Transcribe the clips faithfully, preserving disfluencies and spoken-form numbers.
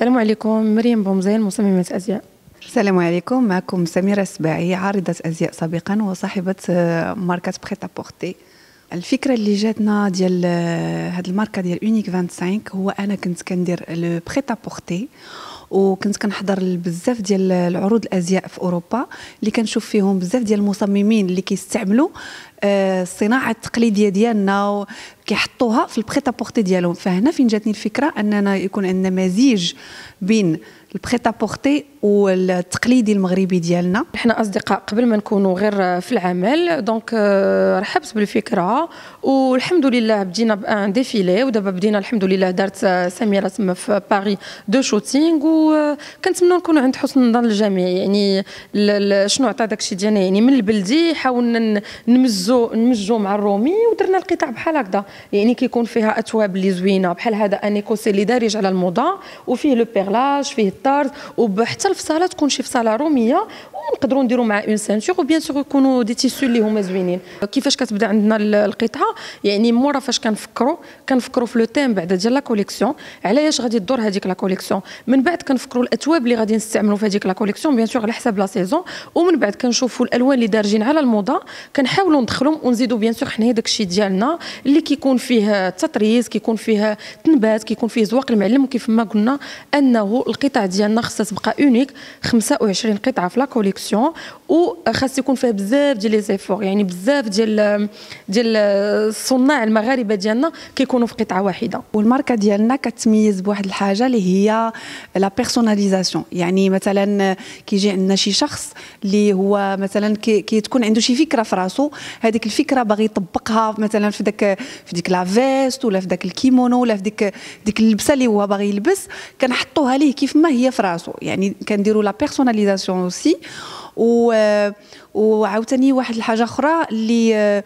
السلام عليكم. مريم بومزين، مصممة أزياء. السلام عليكم. معكم سميرة السباعي، عارضة أزياء سابقا وصاحبة ماركة بريت أبورتي. الفكرة اللي جاتنا ديال هاد الماركة ديال اونيك خمسة وعشرين هو أنا كنت كندير لو بريت أبورتي، وكنت كنحضر بزاف ديال العروض الازياء في اوروبا اللي كنشوف فيهم بزاف ديال المصممين اللي كيستعملوا الصناعه التقليديه ديالنا وكيحطوها في البريت ابورتي ديالهم. فهنا فين جاتني الفكره اننا يكون عندنا مزيج بين البريت ابورتي والتقليدي المغربي ديالنا. احنا اصدقاء قبل ما نكونوا غير في العمل، دونك رحبت بالفكره والحمد لله بدينا بان ديفيلي، ودابا بدينا الحمد لله دارت سميره تما في باري دو شوتينغ، وكنتمنوا نكونوا عند حسن الظن الجميع. يعني شنو عطى داكشي ديالنا يعني من البلدي، حاولنا نمزو نمجو مع الرومي ودرنا القطع بحال هكذا، يعني كيكون فيها اثواب اللي زوينه بحال هذا انيكوسي اللي دارج على الموضه، وفيه لو بيرلاج، فيه الطرز، وحتى الفصاله تكون شي فصاله روميه، ونقدروا نديروا مع اون سانتور، وبيان سور يكونوا دي تيسو اللي هما زوينين. كيفاش كتبدا عندنا القطعه؟ يعني مورا فاش كنفكروا كنفكروا في لو تيم بعدا ديال لا كوليكسيون، علاش غادي تدور هذيك لا كوليكسيون، من بعد كنفكروا الاثواب اللي غادي نستعملوا في هذيك لا كوليكسيون بيان سور على حساب لا سيزون، ومن بعد كنشوفوا الالوان اللي دارجين على الموضه كنحاولوا ندخلهم ونزيدوا بيان سور حنا داك الشيء ديالنا اللي كيكون فيه تطريز، كيكون فيه تنبات، كيكون فيه زواق المعلم. وكيف ما قلنا انه القطع ديالنا خصها تبقى اونيك، خمسة وعشرين قطعه في لا كوليكسيون، وخاص يكون فيها بزاف ديال لي زيفور، يعني بزاف ديال ديال الصناع المغاربه ديالنا كيكونوا في قطعه واحده. والماركه ديالنا كتميز بواحد الحاجه اللي هي لا بيرسوناليزاسيون. يعني مثلا كيجي عندنا شي شخص اللي هو مثلا كي, كي تكون عنده شي فكره في راسو، هذيك الفكره باغي يطبقها مثلا في داك في ديك لا فيست ولا في داك الكيمونو ولا في ديك ديك اللبسه اللي هو باغي يلبس، كنحطوها ليه كيف ما هي في راسو. يعني كنديروا لا بيرسوناليزاسيون اوسي. و وعاوتاني واحد الحاجه اخرى اللي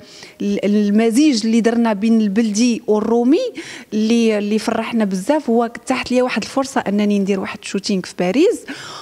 المزيج اللي درنا بين البلدي والرومي اللي اللي فرحنا بزاف، هو تحت ليا واحد الفرصه انني ندير واحد الشوتينغ في باريس،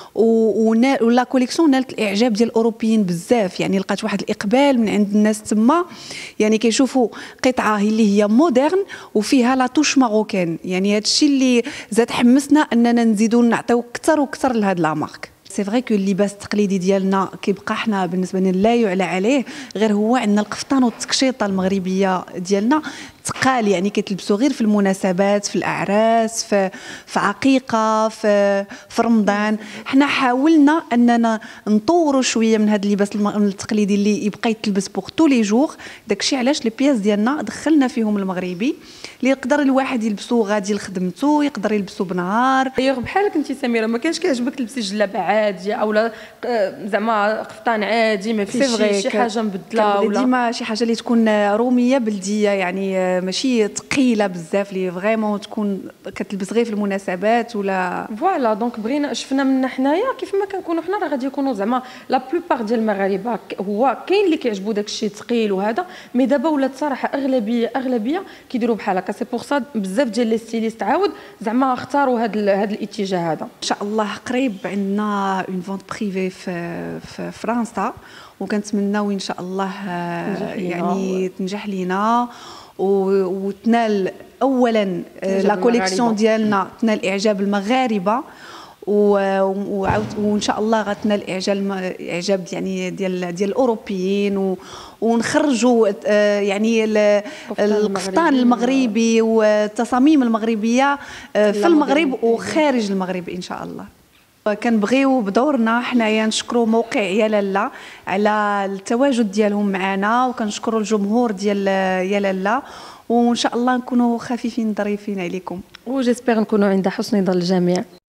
ولا كوليكسيون نالت الاعجاب ديال الاوروبيين بزاف. يعني لقات واحد الاقبال من عند الناس تما، يعني كيشوفوا قطعه اللي هي مودرن وفيها لا توش ماروكان. يعني هذا الشيء اللي زاد حمسنا اننا نزيدوا نعطيو اكثر واكثر لهاد لا مارك. سي فري كو اللباس التقليدي ديالنا كيبقى حنا بالنسبه لنا لا يعلى عليه، غير هو عندنا القفطان والتكشيطه المغربيه ديالنا تقال، يعني كتلبسوا غير في المناسبات، في الاعراس، في في عقيقه، في في رمضان. حنا حاولنا اننا نطوروا شويه من هذا اللباس التقليدي اللي يبقى يتلبس بوغ تو لي جور. داكشي علاش لي بياس ديالنا دخلنا فيهم المغربي اللي يقدر الواحد يلبسو غادي لخدمته، يقدر يلبسو بنهار. ايوا بحالك انت سميره، ما كانش كيعجبك تلبسي جلابه عاديه اولا زعما قفطان عادي ما فيش شي حاجه مبدله، ولا ديما شي حاجه اللي تكون روميه بلديه، يعني ماشي ثقيله بزاف، اللي فريمون تكون كتلبس غير في المناسبات ولا فوالا. دونك بغينا شفنا منا حنايا كيف ما كنكونوا حنا راه غادي يكونوا زعما لا بلوبار ديال المغاربه هو كاين اللي كيعجبو داك الشيء ثقيل وهذا، مي دابا ولات صراحه اغلبيه اغلبيه كيديروا بحال هكا. سي بوغ سا بزاف ديال لي ستيليست عاود زعما اختاروا هذا هذا الاتجاه هذا. ان شاء الله قريب عندنا اون فونت بريفي في في فرنسا، وكنتمناو ان شاء الله يعني تنجح لينا وتنال اولا لا كوليكسيون ديالنا تنال اعجاب المغاربه، وان شاء الله غتنال اعجاب اعجاب يعني ديال ديال الاوروبيين، ونخرجوا يعني القفطان المغربي والتصاميم المغربيه في المغرب وخارج المغرب ان شاء الله. كنبغيو بدورنا حنايا نشكروا موقع يا لالا على التواجد ديالهم معنا، وكنشكروا الجمهور ديال يا لالا، وان شاء الله نكونوا خفيفين ظريفين عليكم، وجيسبر نكونوا عند حسن ظن الجميع.